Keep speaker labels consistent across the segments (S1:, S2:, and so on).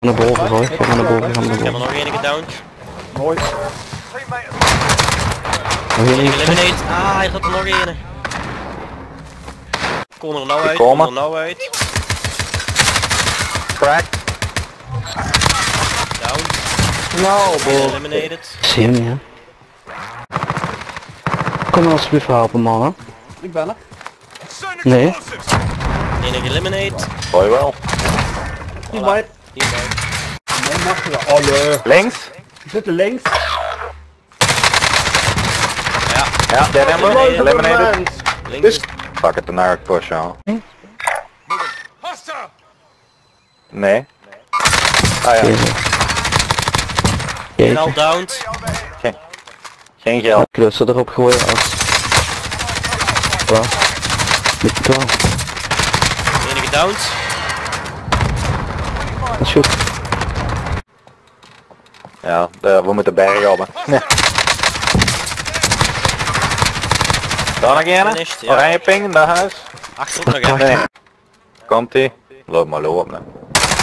S1: Naar boven, Roy. Ga maar naar boven, ga maar naar
S2: Ik heb er
S1: boven.
S2: nog enige downed.
S3: Mooi.
S1: Nog één
S2: Enige
S1: extra.
S2: eliminate. Ah, hij gaat er nog een. Kom er nou uit,
S4: komen.
S2: kom er nou uit.
S4: Crack.
S2: Down.
S3: Nou,
S2: Eliminated.
S1: Zie je hem, ja. Kom me alsjeblieft helpen, mannen.
S3: ik ben er.
S1: Nee.
S2: Enige eliminate.
S4: Hoi wel.
S3: Hier bij.
S2: Hier bij.
S3: Nee, mag je wel. Alle.
S4: Links.
S3: We zitten links.
S2: Ja,
S4: Ja, dead ammo. Eliminated.
S2: links.
S4: Fuck it, daarna ik push al. Nee. Ah ja,
S2: En al
S1: Jeetje.
S2: downed.
S4: geen geld.
S1: Klussen erop gooien als... Wat? Ligt het wel.
S2: Enige downed.
S1: Dat is goed.
S4: Ja, we moeten bergen op. Daar nog een?
S2: Finished, ja.
S4: Oranje ping in dat huis?
S2: Achter ook nog
S4: Nee.
S2: even.
S4: Komt ie? Loop maar loop. Nee.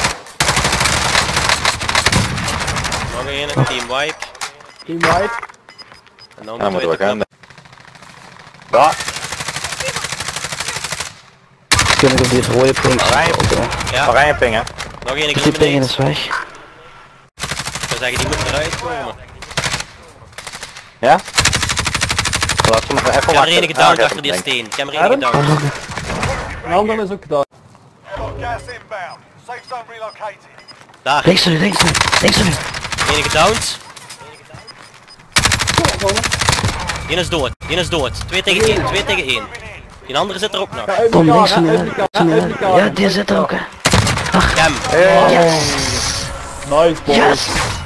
S2: Nog een, team wipe.
S3: Team white.
S2: En dan
S4: Ja, moeten we gaan.
S2: tweede.
S4: Daar.
S1: Kun ik op die rode pink.
S4: Oranje.
S2: Ja,
S4: Oranje ping hè.
S2: nog enige
S1: Die ping
S2: eliminate.
S1: is weg.
S2: Ik zou zeggen, die moet eruit komen.
S4: Ja? Laat ze nog even
S2: Ik heb er
S4: wachten.
S2: enige downed achter die steen. Ik heb er enige
S3: Adam?
S2: downed.
S3: Een ander is ook gedaan.
S5: Gas inbound. Safe zone relocated.
S2: Daar,
S1: Links er nu, links er nu, links er nu.
S2: enige downed. Die is dood, die is dood. 2 tegen 1, 2 tegen 1. Die andere zit er ook nog.
S3: Ja, uit
S1: Tom,
S3: elkaar,
S1: links er
S3: hè,
S1: nu.
S3: uit elkaar, uit elkaar.
S1: Ja, die zit er ook, hè.
S2: Cam.
S3: Nice boys.
S1: Yes!